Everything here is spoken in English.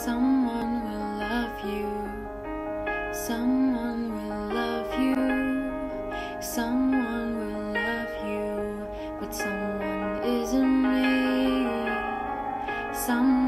Someone will love you. Someone will love you. Someone will love you. But someone isn't me. Someone